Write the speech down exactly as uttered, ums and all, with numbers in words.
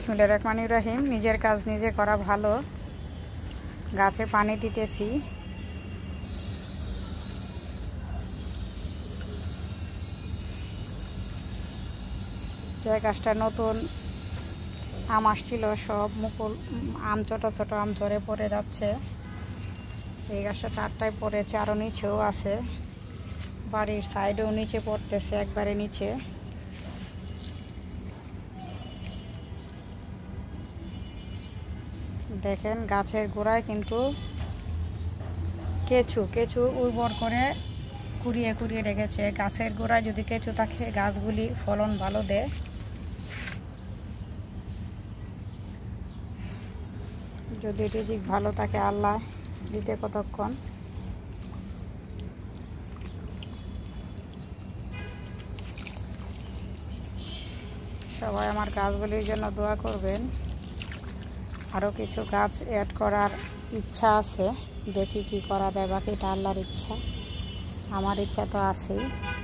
বিসমিল্লাহির রহমানির রহিম। নিজের কাজ নিজে করা ভালো। গাছে পানি দিতেছি। যে গাছটা নতুন আম আসছিল, সব মুকুল আম ছোট ছোট আম ঝরে পড়ে যাচ্ছে। এই গাছটা চারটায় পড়েছে, আরও নিচেও আছে। বাড়ির সাইডেও নিচে পড়তেছে, একবারে নিচে। দেখেন গাছের গোড়ায় কিন্তু কেঁচু কেঁচু উর্বর করে কুড়িয়ে কুড়িয়ে রেখেছে। গাছের গোড়ায় যদি কেঁচু থাকে গাছগুলি ফলন ভালো দেয়। যদি রিজিক ভালো থাকে আল্লাহ দিতে কতক্ষণ। সবাই আমার গাছগুলির জন্য দোয়া করবেন। আরও কিছু গাছ অ্যাড করার ইচ্ছা আছে, দেখি কি করা যায়। বাকিটা আল্লাহর ইচ্ছা, আমার ইচ্ছা তো আছেই।